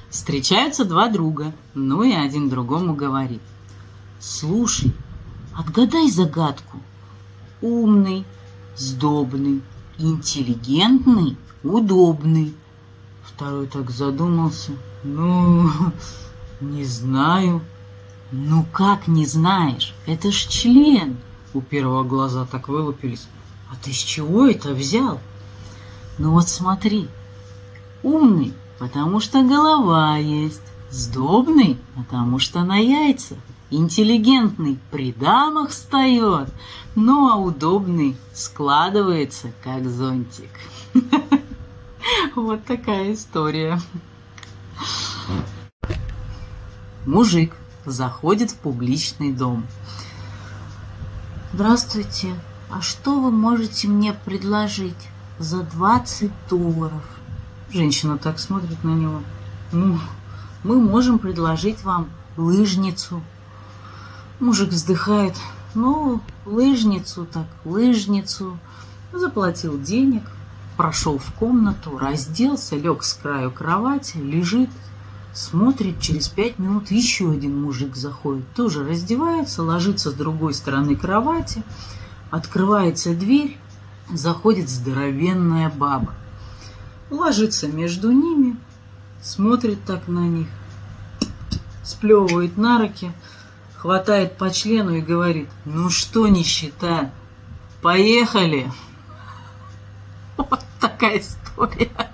Встречаются два друга, ну и один другому говорит: слушай, отгадай загадку. Умный, сдобный, интеллигентный, удобный. Второй так задумался. Ну, не знаю. Ну как не знаешь? Это ж член. У первого глаза так вылупились. А ты с чего это взял? Ну вот смотри. Умный, потому что голова есть. Сдобный, потому что на яйца. Интеллигентный при дамах встает. Ну а удобный складывается, как зонтик. Вот такая история. Мужик заходит в публичный дом. Здравствуйте, а что вы можете мне предложить за $20? Женщина так смотрит на него. Ну, мы можем предложить вам лыжницу. Мужик вздыхает. Ну, лыжницу так лыжницу. Заплатил денег, прошел в комнату, разделся, лег с краю кровати, лежит, смотрит, через 5 минут еще один мужик заходит, тоже раздевается, ложится с другой стороны кровати, открывается дверь, заходит здоровенная баба, ложится между ними, смотрит так на них, сплевывает на руки, хватает по члену и говорит: ну что, нищета, поехали. Вот такая история.